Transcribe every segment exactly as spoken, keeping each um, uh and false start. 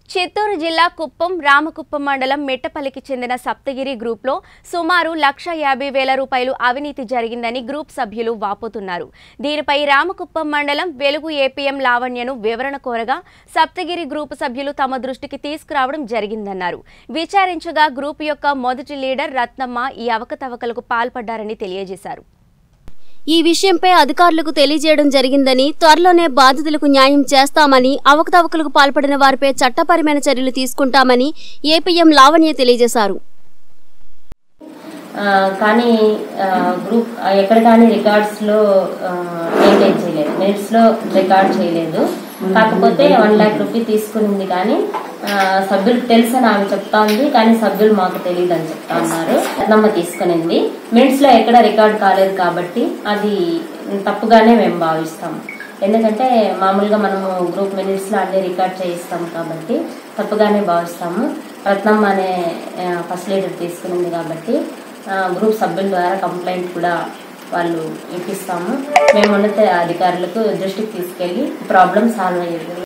చిత్తూరు జిల్లా కుప్పం రామకుప్పం మండలం మెట్టపల్లికి చెందిన సప్తగిరి గ్రూప్లో సుమారు లక్ష యాభై వేల రూపాయలు అవినీతి జరిగిందని గ్రూప్ సభ్యులు వాపోతున్నారు. దీనిపై రామకుప్పం మండలం వెలుగు ఏపీఎం లావణ్యను వివరణ కోరగా సప్తగిరి గ్రూప్ సభ్యులు తమ దృష్టికి తీసుకురావడం జరిగిందన్నారు. విచారించగా గ్రూప్ యొక్క మొదటి లీడర్ రత్నమ్మ ఈ అవకతవకలకు పాల్పడ్డారని తెలియజేశారు. ఈ విషయంపై అధికారులకు తెలియజేయడం జరిగిందని, త్వరలోనే బాధితులకు న్యాయం చేస్తామని, అవకతవకలకు పాల్పడిన వారిపై చట్టపరమైన చర్యలు తీసుకుంటామని ఏపీఎం లావణ్య తెలియజేశారు. కానీ గ్రూప్ ఎక్కడ కానీ రికార్డ్స్ లో మెయింటైన్ చేయలేదు, మినిట్స్ లో రికార్డ్ చేయలేదు. కాకపోతే వన్ లాక్ రూపీ తీసుకునింది కానీ సభ్యులకు తెలుసని ఆమె చెప్తా ఉంది, కానీ సభ్యులు మాకు తెలియదు అని చెప్తా ఉన్నారు. రత్నమ్మ తీసుకునింది, మినిట్స్ లో ఎక్కడ రికార్డ్ కాలేదు కాబట్టి అది తప్పుగానే మేము భావిస్తాము. ఎందుకంటే మామూలుగా మనము గ్రూప్ మినిట్స్ లో అన్ని రికార్డ్ చేయిస్తాం కాబట్టి తప్పుగానే భావిస్తాము. రత్నమ్మ అనే ఫస్ట్ లీడర్ తీసుకునింది కాబట్టి గ్రూప్ సభ్యుల ద్వారా కంప్లైంట్ కూడా వాళ్ళు ఇప్పిస్తాము. మేము ఉన్నత అధికారులకు దృష్టికి తీసుకెళ్లి ప్రాబ్లం సాల్వ్ అయ్యేది.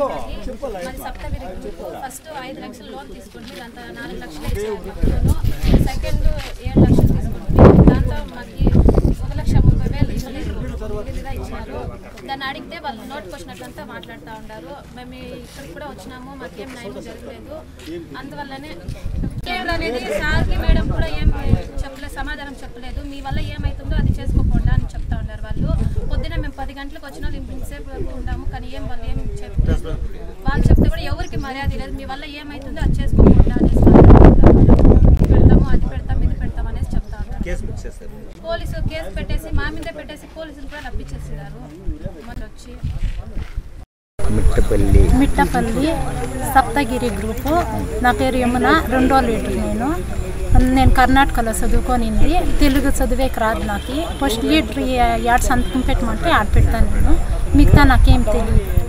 ఫస్ట్ ఐదు లక్షల లోన్ తీసుకుంటే దాంతో నాలుగు లక్షలు ఇచ్చారు, సెకండ్ ఏడు లక్షలు తీసుకుంటే దాంతో మాకు ఒక లక్ష ముప్పై వేలు ఇదిగా ఇచ్చినారు. దాన్ని అడిగితే వాళ్ళు నోటుకు వచ్చినట్లంతా మాట్లాడుతూ ఉన్నారు. మేము ఇక్కడికి కూడా వచ్చినాము, మాకేం న్యాయం జరగలేదు. అందువల్లనే అనేది సార్కి మేడం కూడా ఏం చెప్పలేదు, సమాధానం చెప్పలేదు. మీ వల్ల ఏమవుతుందో అది చేసుకోకుండా అని చెప్తా ఉన్నారు వాళ్ళు. పొద్దున మేము పది గంటలకు వచ్చినా ఇంతసేపు వరకు ఉన్నాము, కానీ ఏం వాళ్ళు ఏం చెప్పలేదు. వాళ్ళు చెప్తే కూడా ఎవరికి మర్యాద లేదు. మీ వల్ల ఏమవుతుందో అది చేసుకోకుండా అనేసి పెడతాము, అది పెడతాం, ఇది పెడతాం అనేసి చెప్తా ఉన్నారు. పోలీసు కేసు పెట్టేసి మా మీదే పెట్టేసి పోలీసులు కూడా రప్పించేసినారు. మరి వచ్చి మిట్టపల్లి మిట్టపల్లి సప్తగిరి గ్రూపు. నా పేరు యమున, రెండో లీడర్. నేను నేను కర్ణాటకలో చదువుకొనింది, తెలుగు చదివేకి రాదు నాకు. ఫస్ట్ లీడర్ యాడ్ సంతకం పెట్టమంటే ఆడ పెడతాను నేను, మిగతా నాకేం తెలియదు.